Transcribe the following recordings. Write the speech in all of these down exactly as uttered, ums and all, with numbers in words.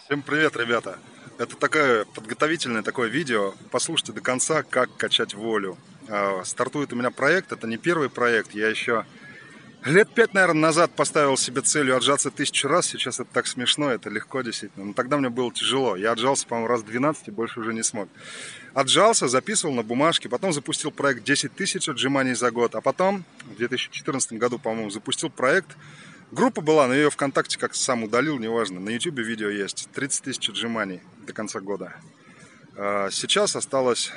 Всем привет, ребята! Это такое подготовительное такое видео. Послушайте до конца, как качать волю. А, Стартует у меня проект, это не первый проект. Я еще лет пять, наверное, назад поставил себе целью отжаться тысячу раз. Сейчас это так смешно, это легко действительно. Но тогда мне было тяжело. Я отжался, по-моему, раз двенадцать и больше уже не смог. Отжался, записывал на бумажке, потом запустил проект десять тысяч отжиманий за год. А потом, в две тысячи четырнадцатом году, по-моему, запустил проект. Группа была, но ее ВКонтакте как-то сам удалил, неважно. На Ютубе видео есть. тридцать тысяч отжиманий до конца года. Сейчас осталось...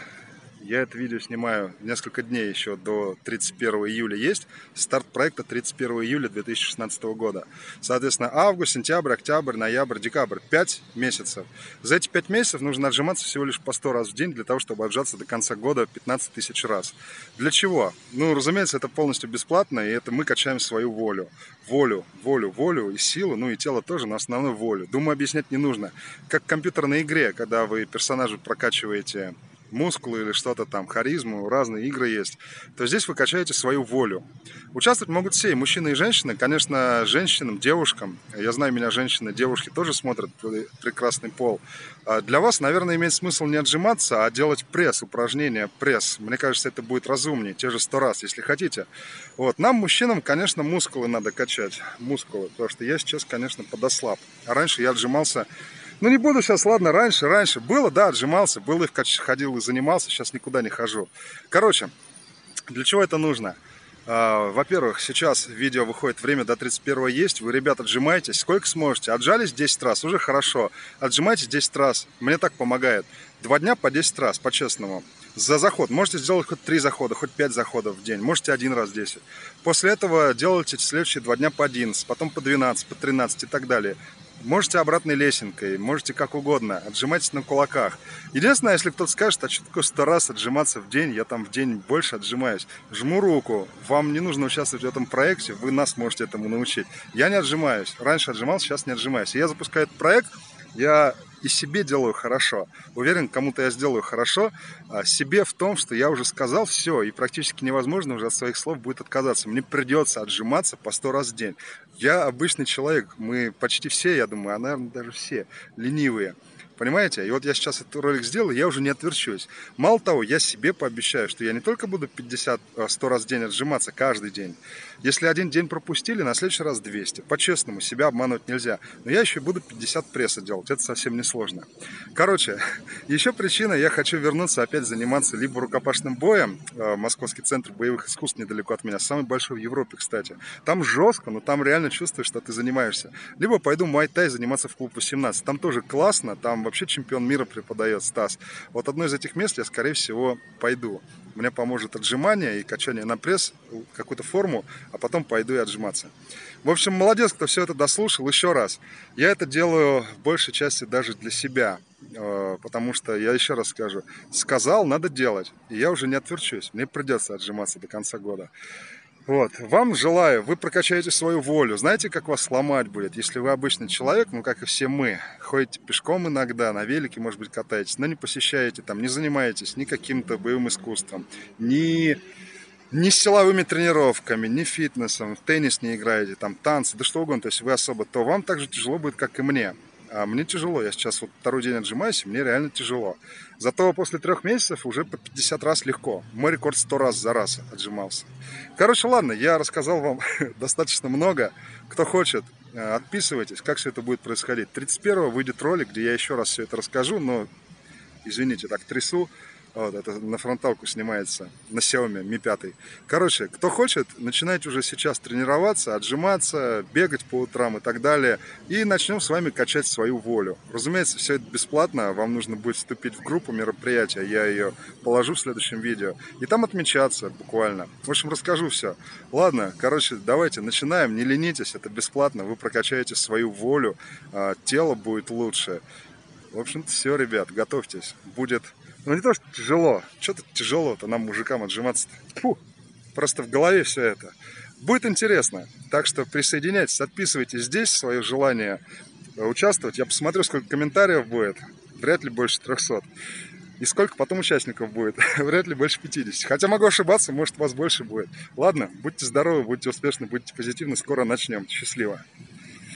Я это видео снимаю несколько дней еще до тридцать первого июля есть. Старт проекта тридцать первого июля две тысячи шестнадцатого года. Соответственно, август, сентябрь, октябрь, ноябрь, декабрь. пять месяцев. За эти пять месяцев нужно отжиматься всего лишь по сто раз в день, для того, чтобы отжаться до конца года пятнадцать тысяч раз. Для чего? Ну, разумеется, это полностью бесплатно, и это мы качаем свою волю. Волю, волю, волю и силу, ну и тело тоже, но основную волю. Думаю, объяснять не нужно. Как в компьютерной игре, когда вы персонажа прокачиваете мускулы или что-то там, харизму, разные игры есть, то здесь вы качаете свою волю. Участвовать могут все, и мужчины, и женщины. Конечно, женщинам, девушкам, я знаю, меня женщины, девушки тоже смотрят, прекрасный пол. Для вас, наверное, имеет смысл не отжиматься, а делать пресс, упражнения, пресс. Мне кажется, это будет разумнее, те же сто раз, если хотите. Вот. Нам, мужчинам, конечно, мускулы надо качать, мускулы, потому что я сейчас, конечно, подослаб. А раньше я отжимался. Ну, не буду сейчас, ладно, раньше, раньше было, да, отжимался, было и ходил и занимался, сейчас никуда не хожу. Короче, для чего это нужно? Во-первых, сейчас видео выходит, время до тридцать первого есть, вы, ребята, отжимаетесь, сколько сможете. Отжались десять раз, уже хорошо. Отжимайтесь десять раз, мне так помогает. Два дня по десять раз, по-честному. За заход. Можете сделать хоть три захода, хоть пять заходов в день. Можете один раз десять. После этого делайте следующие два дня по одиннадцать, потом по двенадцать, по тринадцать и так далее. Можете обратной лесенкой, можете как угодно, отжимайтесь на кулаках. Единственное, если кто-то скажет, а что такое сто раз отжиматься в день, я там в день больше отжимаюсь. Жму руку, вам не нужно участвовать в этом проекте, вы нас можете этому научить. Я не отжимаюсь, раньше отжимался, сейчас не отжимаюсь. И я запускаю этот проект, я и себе делаю хорошо. Уверен, кому-то я сделаю хорошо. А себе в том, что я уже сказал все, и практически невозможно уже от своих слов будет отказаться. Мне придется отжиматься по сто раз в день. Я обычный человек, мы почти все, я думаю, а наверное даже все ленивые. Понимаете? И вот я сейчас этот ролик сделал, я уже не отверчусь. Мало того, я себе пообещаю, что я не только буду пятьдесят-сто раз в день отжиматься каждый день. Если один день пропустили, на следующий раз двести. По-честному, себя обманывать нельзя. Но я еще буду пятьдесят пресса делать, это совсем не сложно. Короче, еще причина, я хочу вернуться опять заниматься либо рукопашным боем, Московский центр боевых искусств недалеко от меня, самый большой в Европе, кстати. Там жестко, но там реально чувствуешь, что ты занимаешься. Либо пойду муай-тай заниматься в клуб восемнадцать. Там тоже классно, там вообще чемпион мира преподает Стас. Вот одно из этих мест я, скорее всего, пойду. Мне поможет отжимание и качание на пресс, какую-то форму, а потом пойду и отжиматься. В общем, молодец, кто все это дослушал. Еще раз, я это делаю в большей части даже для себя, потому что, я еще раз скажу, сказал, надо делать, и я уже не отверчусь, мне придется отжиматься до конца года. Вот, вам желаю, вы прокачаете свою волю. Знаете, как вас сломать будет, если вы обычный человек, ну, как и все мы, ходите пешком иногда, на велике, может быть, катаетесь, но не посещаете там, не занимаетесь ни каким-то боевым искусством, ни, ни силовыми тренировками, ни фитнесом, в теннис не играете, там, танцы, да что угодно, то есть вы особо, то вам так же тяжело будет, как и мне. А мне тяжело, я сейчас вот второй день отжимаюсь, и мне реально тяжело. Зато после трех месяцев уже по пятьдесят раз легко. Мой рекорд сто раз за раз отжимался. Короче, ладно, я рассказал вам достаточно много. Кто хочет, отписывайтесь, как все это будет происходить. тридцать первого выйдет ролик, где я еще раз все это расскажу, но, извините, так трясу. Вот, это на фронталку снимается, на Xiaomi ми пять. Короче, кто хочет, начинайте уже сейчас тренироваться, отжиматься, бегать по утрам и так далее. И начнем с вами качать свою волю. Разумеется, все это бесплатно, вам нужно будет вступить в группу мероприятия, я ее положу в следующем видео. И там отмечаться буквально. В общем, расскажу все. Ладно, короче, давайте начинаем, не ленитесь, это бесплатно, вы прокачаете свою волю, тело будет лучше. В общем-то, все, ребят, готовьтесь, будет... Ну не то, что тяжело. Что-то тяжело-то нам, мужикам, отжиматься-то. Фу, просто в голове все это. Будет интересно. Так что присоединяйтесь, отписывайтесь здесь, свое желание участвовать. Я посмотрю, сколько комментариев будет. Вряд ли больше трехсот. И сколько потом участников будет. Вряд ли больше пятидесяти. Хотя могу ошибаться, может, вас больше будет. Ладно, будьте здоровы, будьте успешны, будьте позитивны. Скоро начнем. Счастливо.